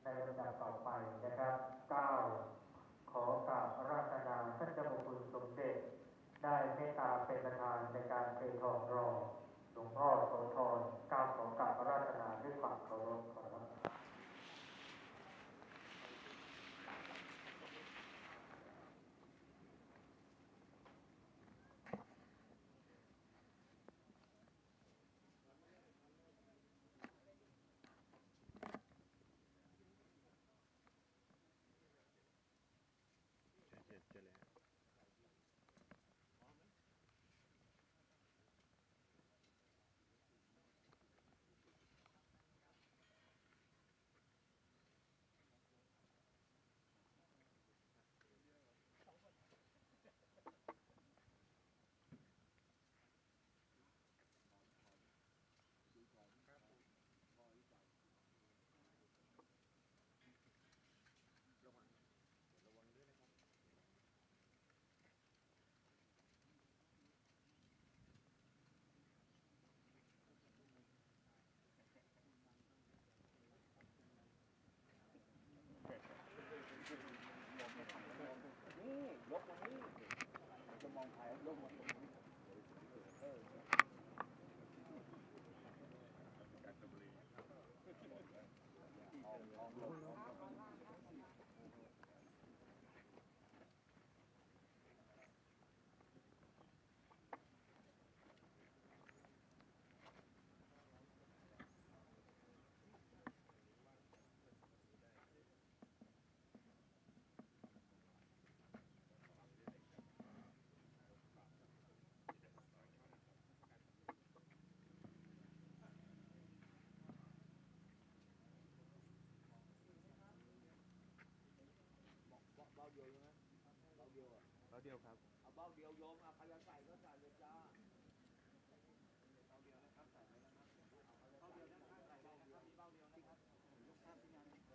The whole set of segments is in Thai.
ในลำดับต่อไปนะครับ9ขอกราบอาราธนาท่านเจ้าพระคุณสมเด็จได้เมตตาเป็นประธานในการเททองรองหลวงพ่อโสธรขอกราบอาราธนาด้วยความเคารพขอรับนี่ยกมานี่จะมองใครยกมาตรงนี้เบ้าเดียวใช่ไหมเบ้าเดียวอ่ะเบ้าเดียวครับเอาเบ้าเดียวโยมเอาใครจะใส่ก็ใส่เลยจ้าเบ้าเดียวนะครับใส่เลยนะครับเบ้าเดียวนะครับใส่เลยนะครับมีเบ้าเดียวนะครับลูกค้าที่งานนี้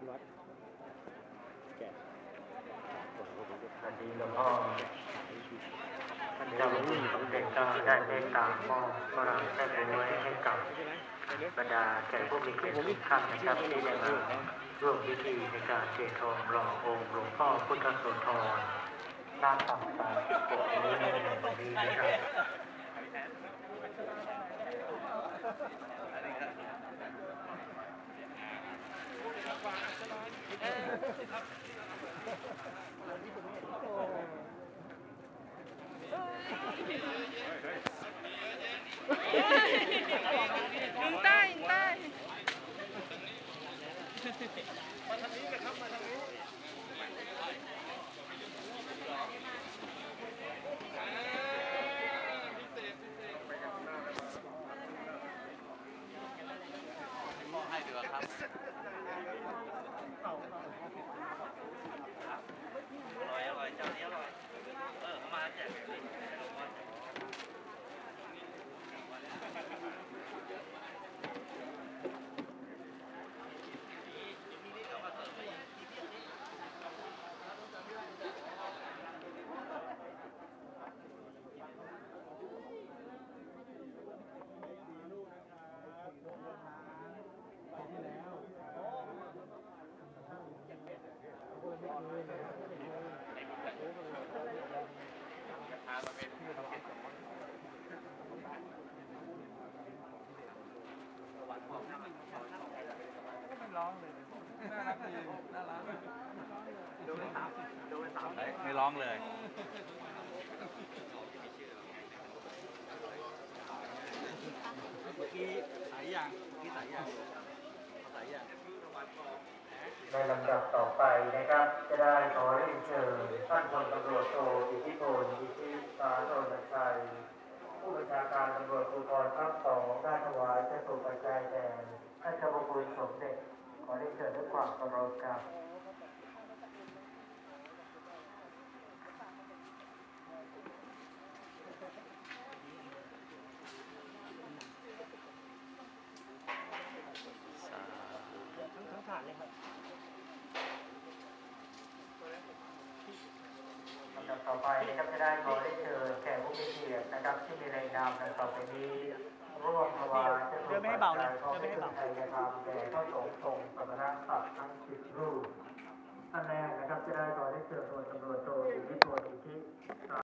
วัดแกะสวัสดีหลวงพ่อท่านเจ้าคุณสมเด็จก็ได้เมตตามอบพลังแท้บวยให้กับบรรดาแขกผู้มีเกียรติทุกท่านนะครับที่ได้มาร่วมพิธีในการเททองหล่อองค์หลวงพ่อพุทธโสธรหน้าตัก36นี้ในวันนี้นะครับยิงใต้ยิงใต้มาทางนี้เลยครับมาทางนี้ให้ดีกว่าครับอร่อยเจ้านี้อร่อยเขามาแจกไม่ร้องเลยเมื่อกี้สายยางในลำดับต่อไปนะครับจะได้ขอเรียนเชิญท่านพลตำรวจโทอิทธิพลอิทธิสารโนนชัยผู้บัญชาการตำรวจภูธรภาค2ได้ถวายพระสุปัจจัยแด่ท่านเจ้าพระคุณสมเด็จขอเรียนเชิญด้วยความเคารพครับทั้งถาดเลยครับลำดับต่อไปนะครับจะได้ขอเรียนเชิญแขกผู้มีเกียรตินะครับที่มีในนามดังต่อไปนี้ร่วมถวายพระสุปัจจัยของพระคุณไทยธรรมแด่พระสงฆ์ทรงสมณศักดิ์ทั้ง10 รูปท่านแรกนะครับจะได้ขอเรียนเชิญพลตำรวจโทอิทธิพลอิทธิ